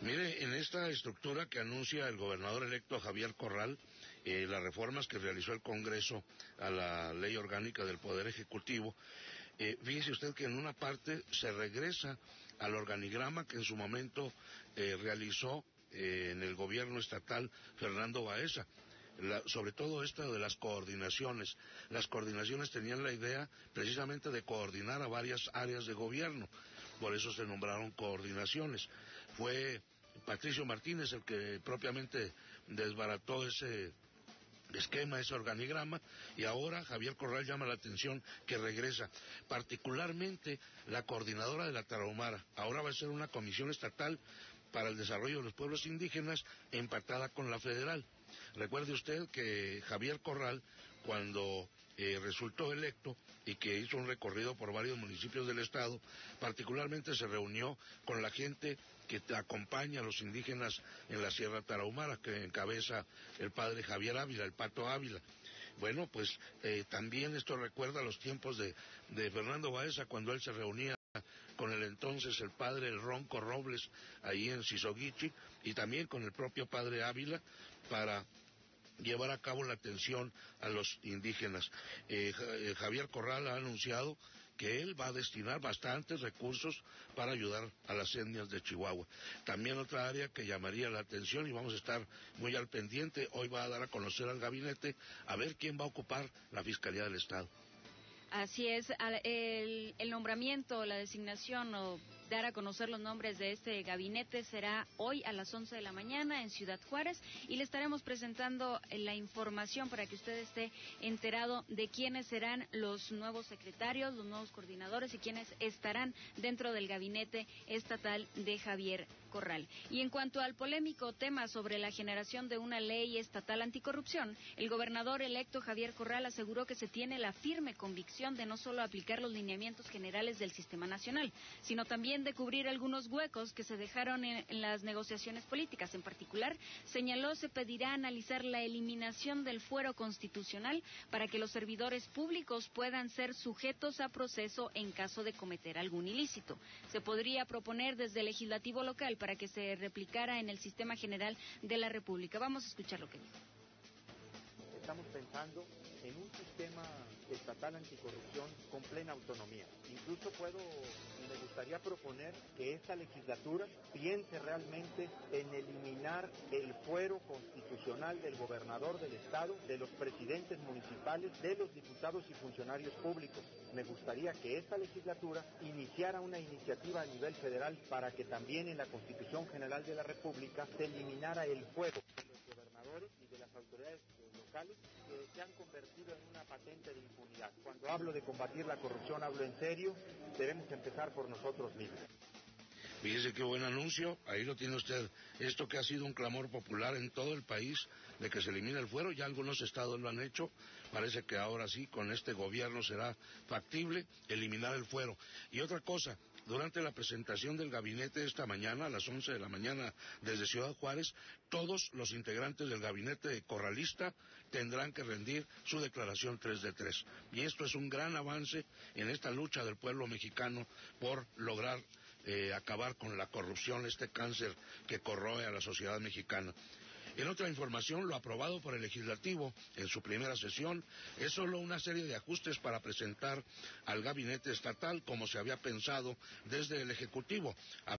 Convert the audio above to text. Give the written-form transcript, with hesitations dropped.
Mire, en esta estructura que anuncia el gobernador electo Javier Corral, las reformas que realizó el Congreso a la Ley Orgánica del Poder Ejecutivo, fíjese usted que en una parte se regresa al organigrama que en su momento realizó en el gobierno estatal Fernando Baeza. Sobre todo esto de las coordinaciones. Las coordinaciones tenían la idea precisamente de coordinar a varias áreas de gobierno, por eso se nombraron coordinaciones. Fue Patricio Martínez el que propiamente desbarató ese esquema, ese organigrama, y ahora Javier Corral llama la atención que regresa, particularmente la coordinadora de la Tarahumara. Ahora va a ser una comisión estatal para el desarrollo de los pueblos indígenas empatada con la federal. Recuerde usted que Javier Corral, cuando resultó electo y que hizo un recorrido por varios municipios del estado, particularmente se reunió con la gente que acompaña a los indígenas en la Sierra Tarahumara, que encabeza el padre Javier Ávila, el Pato Ávila. Bueno, pues también esto recuerda los tiempos de Fernando Baeza, cuando él se reunía con el entonces el padre El Ronco Robles ahí en Sisoguichi, y también con el propio padre Ávila, para llevar a cabo la atención a los indígenas. Javier Corral ha anunciado que él va a destinar bastantes recursos para ayudar a las etnias de Chihuahua. También otra área que llamaría la atención, y vamos a estar muy al pendiente, hoy va a dar a conocer al gabinete a ver quién va a ocupar la Fiscalía del Estado. Así es, el nombramiento, la designación o dar a conocer los nombres de este gabinete será hoy a las 11 de la mañana en Ciudad Juárez, y le estaremos presentando la información para que usted esté enterado de quiénes serán los nuevos secretarios, los nuevos coordinadores y quiénes estarán dentro del gabinete estatal de Javier Corral. Y en cuanto al polémico tema sobre la generación de una ley estatal anticorrupción, el gobernador electo Javier Corral aseguró que se tiene la firme convicción de no solo aplicar los lineamientos generales del sistema nacional, sino también de cubrir algunos huecos que se dejaron en las negociaciones políticas. En particular, señaló, se pedirá analizar la eliminación del fuero constitucional para que los servidores públicos puedan ser sujetos a proceso en caso de cometer algún ilícito. Se podría proponer desde el legislativo local para que se replicara en el sistema general de la República. Vamos a escuchar lo que dijo. Estamos pensando en un sistema estatal anticorrupción con plena autonomía. Incluso me gustaría proponer que esta legislatura piense realmente en eliminar el fuero constitucional del gobernador del estado, de los presidentes municipales, de los diputados y funcionarios públicos. Me gustaría que esta legislatura iniciara una iniciativa a nivel federal para que también en la Constitución General de la República se eliminara el fuero de los gobernadores y de las autoridades locales que se han convertido en una patente de impunidad. Cuando hablo de combatir la corrupción, hablo en serio, debemos empezar por nosotros mismos. Fíjese qué buen anuncio, ahí lo tiene usted. Esto que ha sido un clamor popular en todo el país de que se elimine el fuero, ya algunos estados lo han hecho, parece que ahora sí, con este gobierno será factible eliminar el fuero. Y otra cosa, durante la presentación del gabinete esta mañana, a las 11 de la mañana desde Ciudad Juárez, todos los integrantes del gabinete corralista tendrán que rendir su declaración 3 de 3. Y esto es un gran avance en esta lucha del pueblo mexicano por lograr acabar con la corrupción, este cáncer que corroe a la sociedad mexicana. En otra información, lo aprobado por el Legislativo en su primera sesión es solo una serie de ajustes para presentar al gabinete estatal como se había pensado desde el Ejecutivo.